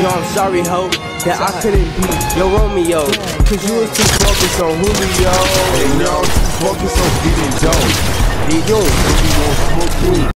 Yo, I'm sorry, ho, that I couldn't be your Romeo, cause you was too focused on Julio. And y'all too focused on getting dope. You don't.